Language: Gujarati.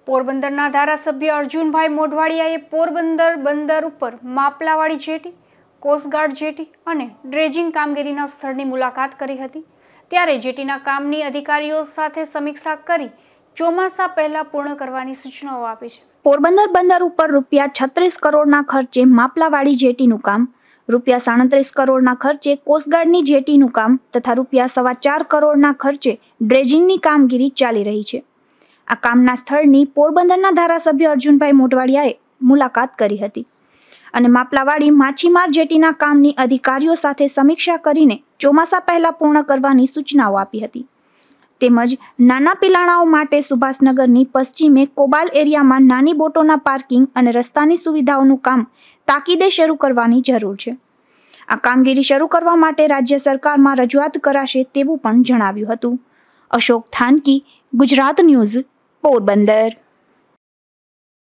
પોરબંદરના ધારાસભ્ય અર્જુનભાઈ મોઢવાડિયાએ પોરબંદર બંદર ઉપર માપલાવાડી જેટી, કોસ્ટગાર્ડ જેટી અને ડ્રેજિંગ કામગીરીના સ્થળની મુલાકાત કરી હતી। ત્યારે જેટીના કામની અધિકારીઓ સાથે સમીક્ષા કરી ચોમાસા પહેલા પૂર્ણ કરવાની સૂચનાઓ આપી છે। પોરબંદર બંદર ઉપર ₹36 કરોડના ખર્ચે માપલાવાડી જેટીનું કામ, ₹37 કરોડના ખર્ચે કોસ્ટગાર્ડની જેટીનું કામ તથા ₹4.25 કરોડના ખર્ચે ડ્રેજિંગની કામગીરી ચાલી રહી છે। આ કામના સ્થળની પોરબંદરના ધારાસભ્ય અર્જુનભાઈ મોઢવાડિયાએ મુલાકાત કરી હતી અને માપલાવાડી માછીમાર જેટીના કામની અધિકારીઓ સાથે સમીક્ષા કરીને ચોમાસા પહેલા પૂર્ણ કરવાની સૂચનાઓ આપી હતી। તેમજ નાના પિલાણાઓ માટે સુભાષનગરની પશ્ચિમે કોબાલ એરિયામાં નાની બોટોના પાર્કિંગ અને રસ્તાની સુવિધાઓનું કામ તાકીદે શરૂ કરવાની જરૂર છે। આ કામગીરી શરૂ કરવા માટે રાજ્ય સરકારમાં રજૂઆત કરાશે તેવું પણ જણાવ્યું હતું। અશોક થાનકી, ગુજરાત ન્યૂઝ, પોરબંદર।